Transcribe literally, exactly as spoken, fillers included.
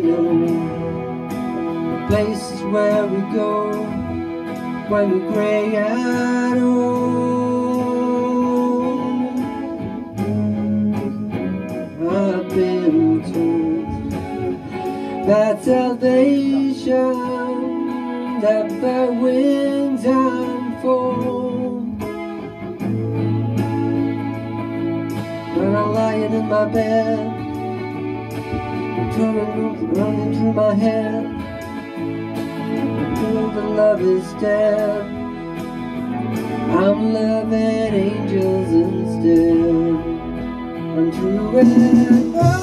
know the places where we go when we're gray and old. I've been told that salvation, that by winds unfold. When I'm lying in my bed, turning, running through my head, I feel the love is dead. I'm loving angels instead. I'm true and